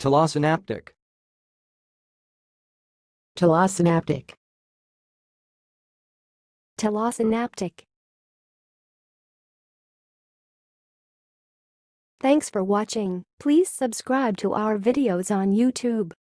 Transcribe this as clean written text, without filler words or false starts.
telosynaptic, telosynaptic, telosynaptic. Thanks for watching. Please subscribe to our videos on YouTube.